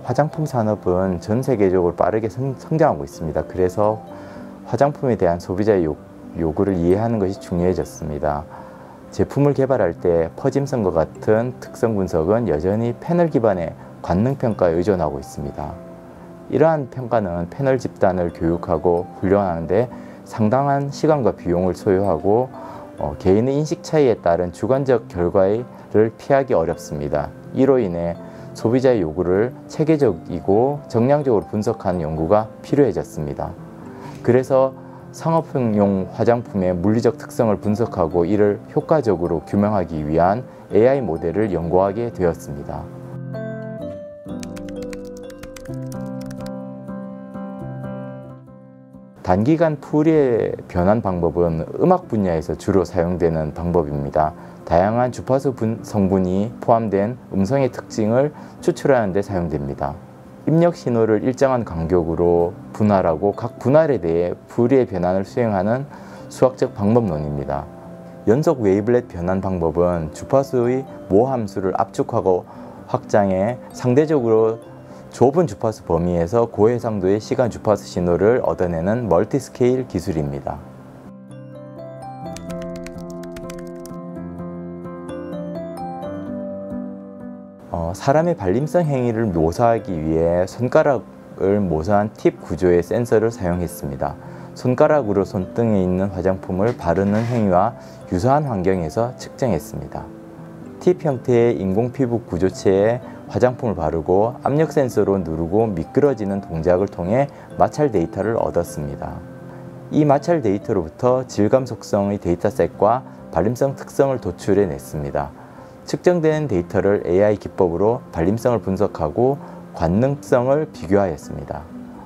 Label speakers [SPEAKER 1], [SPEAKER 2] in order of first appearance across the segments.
[SPEAKER 1] 화장품 산업은 전 세계적으로 빠르게 성장하고 있습니다. 그래서 화장품에 대한 소비자의 요구를 이해하는 것이 중요해졌습니다. 제품을 개발할 때 퍼짐성과 같은 특성 분석은 여전히 패널 기반의 관능 평가에 의존하고 있습니다. 이러한 평가는 패널 집단을 교육하고 훈련하는 데 상당한 시간과 비용을 소요하고 개인의 인식 차이에 따른 주관적 결과를 피하기 어렵습니다. 이로 인해 소비자의 요구를 체계적이고 정량적으로 분석하는 연구가 필요해졌습니다. 그래서 상업용 화장품의 물리적 특성을 분석하고 이를 효과적으로 규명하기 위한 AI 모델을 연구하게 되었습니다. 단기간 풀이의 변환 방법은 음악 분야에서 주로 사용되는 방법입니다. 다양한 주파수 성분이 포함된 음성의 특징을 추출하는 데 사용됩니다. 입력 신호를 일정한 간격으로 분할하고 각 분할에 대해 풀이의 변환을 수행하는 수학적 방법론입니다. 연속 웨이블렛 변환 방법은 주파수의 모함수를 압축하고 확장해 상대적으로 좁은 주파수 범위에서 고해상도의 시간 주파수 신호를 얻어내는 멀티스케일 기술입니다. 사람의 발림성 행위를 묘사하기 위해 손가락을 모사한 팁 구조의 센서를 사용했습니다. 손가락으로 손등에 있는 화장품을 바르는 행위와 유사한 환경에서 측정했습니다. 팁 형태의 인공 피부 구조체에 화장품을 바르고 압력 센서로 누르고 미끄러지는 동작을 통해 마찰 데이터를 얻었습니다. 이 마찰 데이터로부터 질감 속성의 데이터셋과 발림성 특성을 도출해냈습니다. 측정된 데이터를 AI 기법으로 발림성을 분석하고 관능성을 비교하였습니다.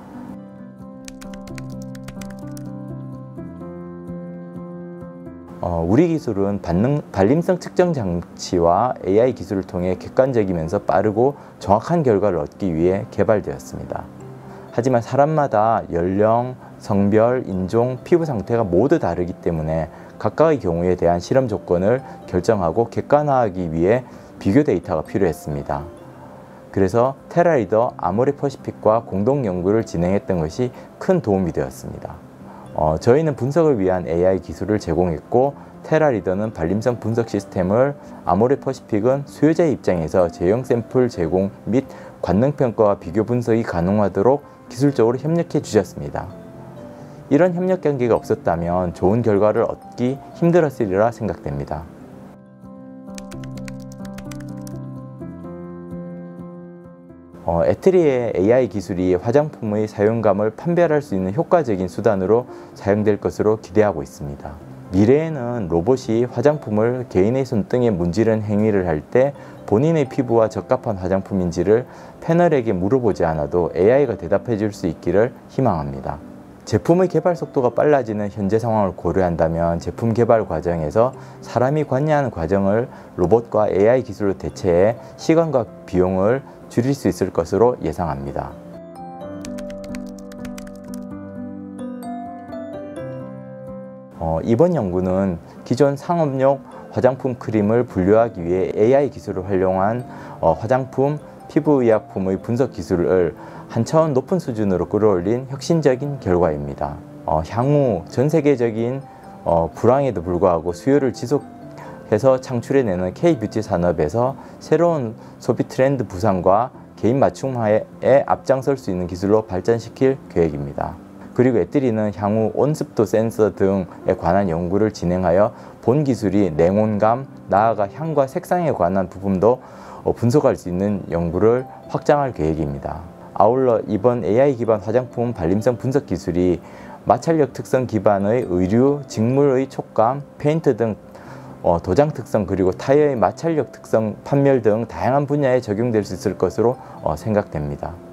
[SPEAKER 1] 우리 기술은 발림성 측정 장치와 AI 기술을 통해 객관적이면서 빠르고 정확한 결과를 얻기 위해 개발되었습니다. 하지만 사람마다 연령, 성별, 인종, 피부 상태가 모두 다르기 때문에 각각의 경우에 대한 실험 조건을 결정하고 객관화하기 위해 비교 데이터가 필요했습니다. 그래서 테라리더, 아모레퍼시픽과 공동 연구를 진행했던 것이 큰 도움이 되었습니다. 저희는 분석을 위한 AI 기술을 제공했고 테라리더는 발림성 분석 시스템을, 아모레퍼시픽은 수요자의 입장에서 제형 샘플 제공 및 관능평가와 비교 분석이 가능하도록 기술적으로 협력해 주셨습니다. 이런 협력 관계가 없었다면 좋은 결과를 얻기 힘들었으리라 생각됩니다. 애트리의 AI 기술이 화장품의 사용감을 판별할 수 있는 효과적인 수단으로 사용될 것으로 기대하고 있습니다. 미래에는 로봇이 화장품을 개인의 손등에 문지르는 행위를 할 때 본인의 피부와 적합한 화장품인지를 패널에게 물어보지 않아도 AI가 대답해 줄 수 있기를 희망합니다. 제품의 개발 속도가 빨라지는 현재 상황을 고려한다면 제품 개발 과정에서 사람이 관여하는 과정을 로봇과 AI 기술로 대체해 시간과 비용을 줄일 수 있을 것으로 예상합니다. 이번 연구는 기존 상업용 화장품 크림을 분류하기 위해 AI 기술을 활용한 화장품, 피부의약품의 분석 기술을 한 차원 높은 수준으로 끌어올린 혁신적인 결과입니다. 향후 전 세계적인 불황에도 불구하고 수요를 지속해서 창출해내는 K-뷰티 산업에서 새로운 소비 트렌드 부상과 개인 맞춤화에 앞장설 수 있는 기술로 발전시킬 계획입니다. 그리고 애트리는 향후 온습도 센서 등에 관한 연구를 진행하여 본 기술이 냉온감, 나아가 향과 색상에 관한 부분도 분석할 수 있는 연구를 확장할 계획입니다. 아울러 이번 AI 기반 화장품 발림성 분석 기술이 마찰력 특성 기반의 의류, 직물의 촉감, 페인트 등 도장 특성 그리고 타이어의 마찰력 특성 판멸 등 다양한 분야에 적용될 수 있을 것으로 생각됩니다.